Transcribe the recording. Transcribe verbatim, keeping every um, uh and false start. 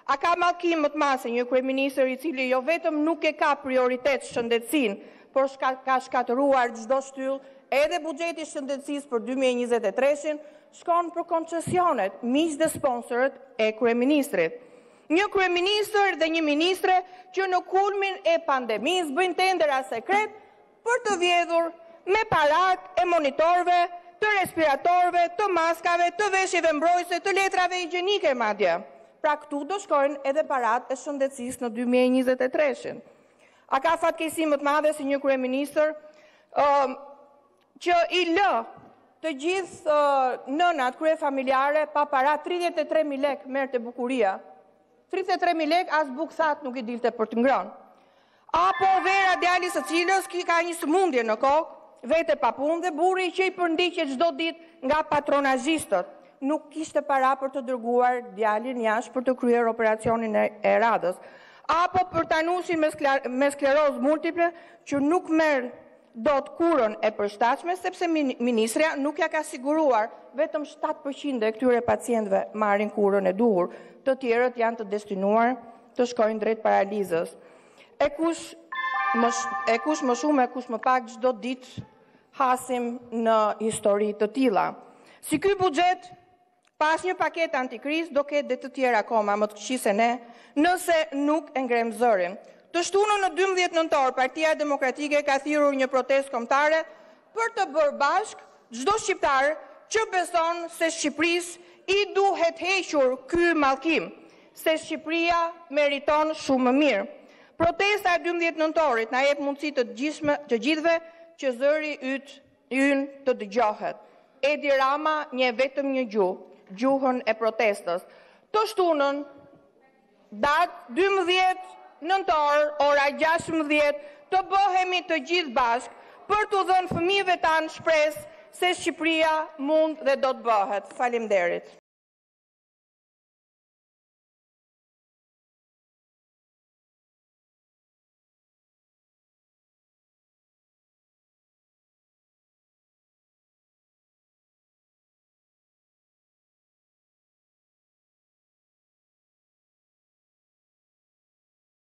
A ka mallkim më të madh se një kryeministër i cili jo vetëm nuk e ka prioritet shëndetësinë, por shka, ka shkatëruar çdo shtyllë, edhe buxheti i shëndetësisë për dy mijë e njëzet e tre-shin shkon për koncesionet, miq dhe sponsorët e kryeministrit. Një kryeministër dhe një ministre që në kulmin e pandemisë bëjnë tendera sekret për të vjedhur me parat e monitorëve, të respiratorëve, të maskave, të veshjeve mbrojtëse, të letrave higjienike madje. Pra këtu do shkojnë edhe parat e shëndetësisë në dy mijë e njëzet e tre-shin. A ka fatkeqësi më të madhe si një kryeministër uh, që i lë të gjithë uh, nënat kryefamiljare pa para tridhjetë e tre mijë lekë merrte bukuria. tridhjetë e tre mijë lekë as buksat nuk i dilte për të ngrënë. Apo vera djali së cilës ka një sëmundje në kokë, vete pa punë dhe burri që i përndiqet çdo ditë nga patronazhistët. Nuk kishte para për të dërguar djalin jashtë për të kryer operacionin e radhës. Apo për tanusin me, skler me sklerozë multiple që nuk merr dot kurën e përshtatshme sepse ministrja nuk ja ka siguruar vetëm shtatë përqind e këtyre pacientëve marrin kurën e duhur. Të tjerët janë të destinuar të shkojnë drejt paralizës. E kush më, e kush më shumë e kush më pak çdo ditë hasim në histori të tilla. Si ky buxhet pas një paketë antikrizë do ketë dhe të tjera akoma më të këqij se ne, nëse nuk e ngrem zërin. Të shtunën në dymbëdhjetë nëntor, Partia Demokratike ka thirrur një protestë kombëtare për të bërë bashk çdo shqiptar që beson se Shqipërisë i duhet hequr ky mallkim, se Shqipëria meriton shumë më mirë. Protesta e dymbëdhjetë nëntorit na jep mundësi të gjithme, të gjithëve që zëri yt ynë të dëgjohet. Edi Rama një vetëm një gjuhë, gjuhën e protestës. Të shtunën, datë dymbëdhjetë nëntor, ora gjashtëmbëdhjetë, të bëhemi të gjithë bashkë për të dhënë fëmijëve tanë shpresë se Shqipëria mund dhe do të bëhet. Faleminderit.